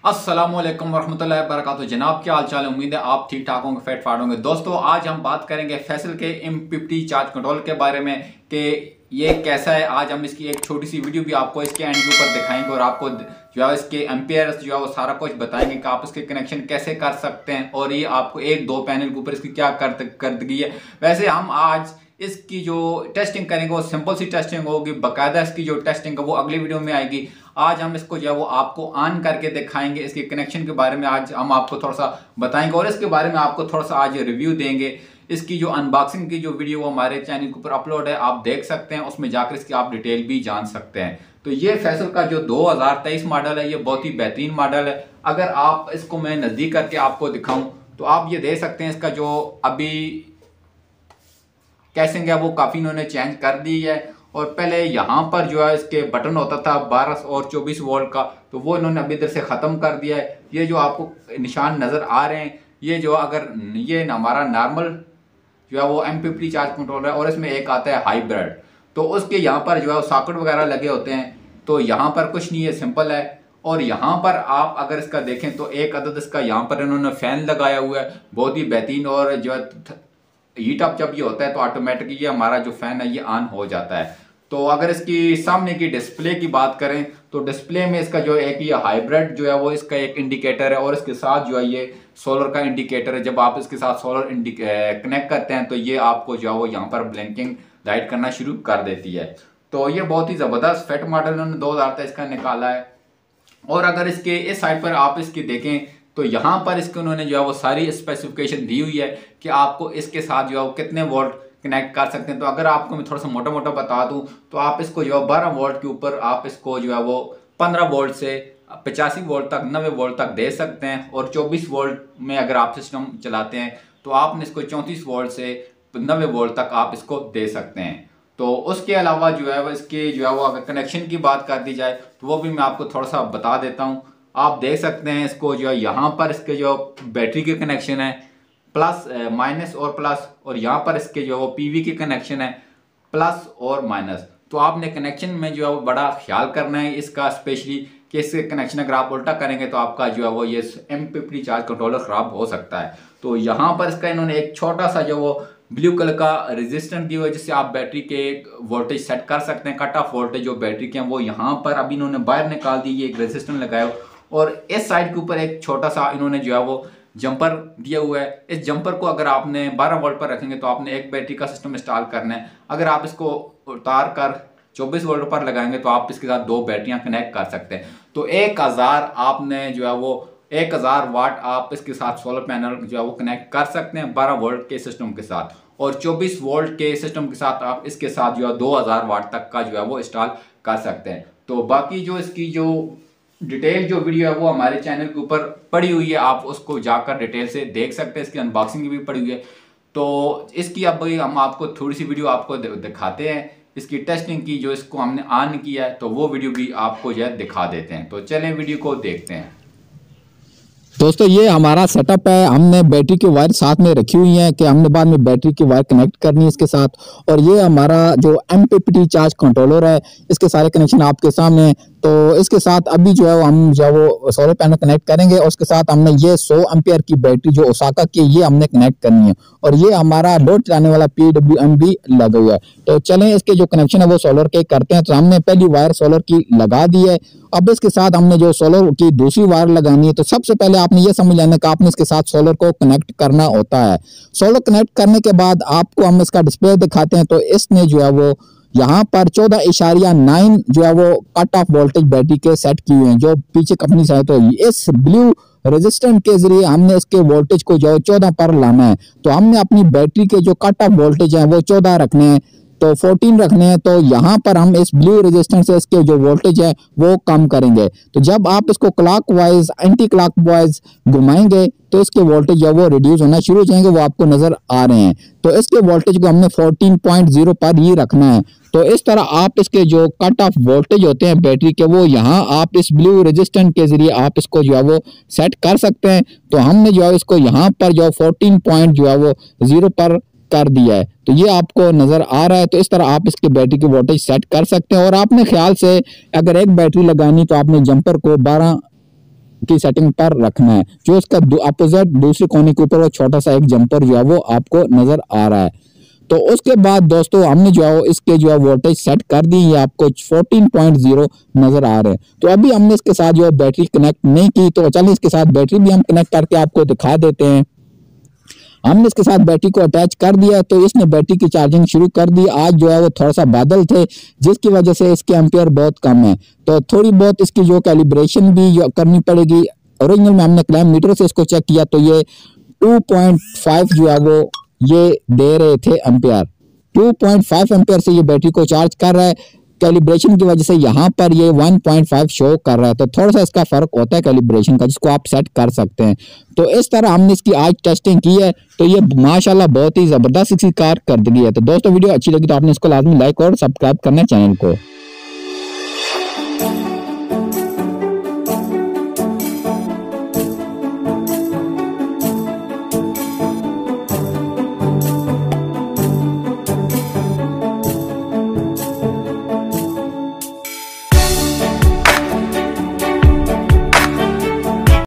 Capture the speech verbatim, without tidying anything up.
अस्सलामुअलैकुम वरहमतुल्लाहि वबरकातुहू। जनाब क्या हाल चाल है, उम्मीद है आप ठीक ठाक होंगे, फिट फाट होंगे। दोस्तों आज हम बात करेंगे फैसल के एम फिफ्टी चार्ज कंट्रोल के बारे में कि ये कैसा है। आज हम इसकी एक छोटी सी वीडियो भी आपको इसके एंड के ऊपर दिखाएंगे और आपको जो है इसके एम्पेयर्स जो है वो सारा कुछ बताएंगे कि आप इसके कनेक्शन कैसे कर सकते हैं और ये आपको एक दो पैनल के ऊपर इसकी क्या कर कर दी है। वैसे हम आज इसकी जो टेस्टिंग करेंगे वो सिंपल सी टेस्टिंग होगी, बाकायदा इसकी जो टेस्टिंग है वो अगली वीडियो में आएगी। आज हम इसको जो है वो आपको ऑन करके दिखाएंगे, इसके कनेक्शन के बारे में आज हम आपको थोड़ा सा बताएंगे और इसके बारे में आपको थोड़ा सा आज रिव्यू देंगे। इसकी जो अनबॉक्सिंग की जो वीडियो वो हमारे चैनल के ऊपर अपलोड है, आप देख सकते हैं, उसमें जाकर इसकी आप डिटेल भी जान सकते हैं। तो ये फैसल का जो दो हज़ार तेईस मॉडल है ये बहुत ही बेहतरीन मॉडल है। अगर आप इसको मैं नज़दीक करके आपको दिखाऊं तो आप ये देख सकते हैं इसका जो अभी कैसिंग है वो काफ़ी इन्होंने चेंज कर दी है। और पहले यहाँ पर जो है इसके बटन होता था बारह और चौबीस वोल्ट का, तो वो इन्होंने अभी इधर से ख़त्म कर दिया है। ये जो आपको निशान नज़र आ रहे हैं ये जो अगर ये हमारा नॉर्मल जो है वो एम फिफ्टी चार्ज कंट्रोलर है और इसमें एक आता है हाइब्रिड, तो उसके यहाँ पर जो है सॉकेट वगैरह लगे होते हैं। तो यहाँ पर कुछ नहीं है, सिंपल है। और यहाँ पर आप अगर इसका देखें तो एक अदद इसका यहाँ पर इन्होंने फ़ैन लगाया हुआ है, बहुत ही बेहतरीन। और जो है हीट अप जब ये होता है तो ऑटोमेटिक ये हमारा जो फैन है ये ऑन हो जाता है। तो अगर इसकी सामने की डिस्प्ले की बात करें तो डिस्प्ले में इसका जो एक ये हाइब्रिड जो है वो इसका एक इंडिकेटर है और इसके साथ जो है ये सोलर का इंडिकेटर है। जब आप इसके साथ सोलर कनेक्ट करते हैं तो ये आपको जो है वो यहाँ पर ब्लिंकिंग लाइट करना शुरू कर देती है। तो ये बहुत ही ज़बरदस्त फिट मॉडल उन्होंने दो हज़ार तेईस का निकाला है। और अगर इसके इस साइड पर आप इसकी देखें तो यहाँ पर इसके उन्होंने जो है वो सारी स्पेसिफिकेशन दी हुई है कि आपको इसके साथ जो है वो कितने वोल्ट कनेक्ट कर सकते हैं। तो अगर आपको मैं थोड़ा सा मोटा मोटा बता दूं तो आप इसको जो है बारह वोल्ट के ऊपर आप इसको जो है वो पंद्रह वोल्ट से पचासी वोल्ट तक नब्बे वोल्ट तक दे सकते हैं। और चौबीस वोल्ट में अगर आप सिस्टम चलाते हैं तो आपने इसको चौंतीस वोल्ट से नब्बे वोल्ट तक आप इसको दे सकते हैं। तो उसके अलावा जो है वो इसके जो है वो अगर कनेक्शन की बात कर दी जाए तो वो भी मैं आपको थोड़ा सा बता देता हूँ। आप देख सकते हैं इसको जो है यहाँ पर इसके जो बैटरी के कनेक्शन है प्लस माइनस और प्लस, और यहाँ पर इसके जो वो पीवी के कनेक्शन है प्लस और माइनस। तो आपने कनेक्शन में जो है वो बड़ा ख्याल करना है इसका, स्पेशली कि इसके कनेक्शन अगर आप उल्टा करेंगे तो आपका जो है वो ये एम फिफ्टी चार्ज कंट्रोलर ख़राब हो सकता है। तो यहाँ पर इसका इन्होंने एक छोटा सा जो वो ब्लू कलर का रेजिस्टेंस दिया हुआ है जिससे आप बैटरी के वोल्टेज सेट कर सकते हैं। कट ऑफ वोल्टेज जो बैटरी के हैं वो यहाँ पर अभी इन्होंने बाहर निकाल दी, ये एक रेजिस्टेंस लगाया और इस साइड के ऊपर एक छोटा सा इन्होंने जो है वो जंपर दिया हुआ है। इस जंपर को अगर आपने बारह वोल्ट पर रखेंगे तो आपने एक बैटरी का सिस्टम इंस्टॉल करना है। अगर आप इसको उतार कर चौबीस वोल्ट पर लगाएंगे तो आप इसके साथ दो बैटरियां कनेक्ट कर सकते हैं। तो एक हज़ार आपने जो है वो एक हज़ार वाट आप इसके साथ सोलर पैनल जो है वो कनेक्ट कर सकते हैं बारह वोल्ट के सिस्टम के साथ, और चौबीस वोल्ट के सिस्टम के साथ आप इसके साथ जो है दो हज़ार वाट तक का जो है वो इंस्टॉल कर सकते हैं। तो बाकी जो इसकी जो डिटेल जो वीडियो है वो हमारे चैनल के ऊपर पड़ी हुई है, आप उसको जाकर डिटेल से देख सकते हैं। इसकी अनबॉक्सिंग भी पड़ी हुई है। तो इसकी अब हम आपको थोड़ी सी वीडियो आपको दिखाते हैं इसकी टेस्टिंग की, जो इसको हमने ऑन किया है तो वो वीडियो भी आपको जो है दिखा देते हैं। तो चलें वीडियो को देखते हैं। दोस्तों ये हमारा सेटअप है, हमने बैटरी की वायर साथ में रखी हुई है कि हमने बाद में बैटरी की वायर कनेक्ट करनी है इसके साथ। और ये हमारा जो एम फिफ्टी चार्ज कंट्रोलर है, इसके सारे कनेक्शन आपके सामने। तो इसके साथ अभी जो है हम जो वो सोलर पैनल कनेक्ट करेंगे और उसके साथ हमने ये सौ एम्पियर की बैटरी जो ओसाका की ये हमने कनेक्ट करनी है। और ये हमारा लोड चलाने वाला पी डब्ल्यू एम भी लगा हुआ है। तो चलें इसके जो कनेक्शन है वो सोलर के करते हैं। तो हमने पहली वायर सोलर की लगा दी है। अब इसके साथ हमने जो सोलर की दूसरी वायर लगानी है। तो सबसे पहले आपने ये समझ लेना कि आपने इसके साथ सोलर को कनेक्ट करना होता है। सोलर कनेक्ट करने के बाद आपको हम इसका डिस्प्ले दिखाते हैं। तो इसने जो है वो यहाँ पर चौदह इशारिया नाइन जो है वो कट ऑफ वोल्टेज बैटरी के सेट किए हैं जो पीछे कंपनी से है। तो इस ब्लू रेजिस्टेंट के जरिए हमने इसके वोल्टेज को जो है चौदह पर लाना है। तो हमने अपनी बैटरी के जो कट ऑफ वोल्टेज है वो चौदह रखने हैं, तो चौदह रखने हैं। तो यहाँ पर हम इस ब्लू रेजिस्टेंस से इसके जो वोल्टेज है वो कम करेंगे। तो जब आप इसको क्लॉकवाइज एंटी क्लॉकवाइज घुमाएंगे तो इसके वोल्टेज जो वो रिड्यूस होना शुरू हो जाएंगे, वो आपको नजर आ रहे हैं। तो इसके वोल्टेज को हमने चौदह पॉइंट ज़ीरो पर ही रखना है। तो इस तरह आप इसके जो कट ऑफ वोल्टेज होते हैं बैटरी के वो यहाँ आप इस ब्लू रेजिस्टेंट के जरिए आप इसको जो है वो सेट कर सकते हैं। तो हमने जो है इसको यहाँ पर जो चौदह पॉइंट जो है वो जीरो पर कर दिया है। तो ये आपको नजर आ रहा है। तो इस तरह आप इसके बैटरी की वोल्टेज सेट कर सकते हैं। और आपने ख्याल से अगर एक बैटरी लगानी तो आपने जंपर को बारह की सेटिंग पर रखना है। जो इसका अपोजिट दूसरे कोने के ऊपर वो छोटा सा एक जंपर जो है वो आपको नजर आ रहा है। तो उसके बाद दोस्तों हमने जो है इसके जो है वोल्टेज सेट कर दी है, आपको चौदह पॉइंट ज़ीरो नजर आ रहे हैं। तो अभी हमने इसके साथ जो है बैटरी कनेक्ट नहीं की, तो चलिए इसके साथ बैटरी भी हम कनेक्ट करके आपको दिखा देते हैं। हमने इसके साथ बैटरी को अटैच कर दिया, तो इसने बैटरी की चार्जिंग शुरू कर दी। आज जो है वो थोड़ा सा बादल थे जिसकी वजह से इसके एम्पियर बहुत कम है, तो थोड़ी बहुत इसकी जो कैलिब्रेशन भी करनी पड़ेगी। ओरिजिनल में हमने क्लैम मीटर से इसको चेक किया तो ये टू पॉइंट फाइव जो है वो ये दे रहे थे ampere. Two point five ampere से ये बैटरी को चार्ज कर रहा है। कैलिब्रेशन की वजह से यहाँ पर ये वन पॉइंट फाइव शो कर रहा है, तो थोड़ा सा इसका फर्क होता है कैलिब्रेशन का, जिसको आप सेट कर सकते हैं। तो इस तरह हमने इसकी आज टेस्टिंग की है, तो ये माशाल्लाह बहुत ही जबरदस्त इसकी कारकर्दगी है। तो दोस्तों वीडियो अच्छी लगी तो आपने इसको लाजमी लाइक और सब्सक्राइब करना है चैनल को।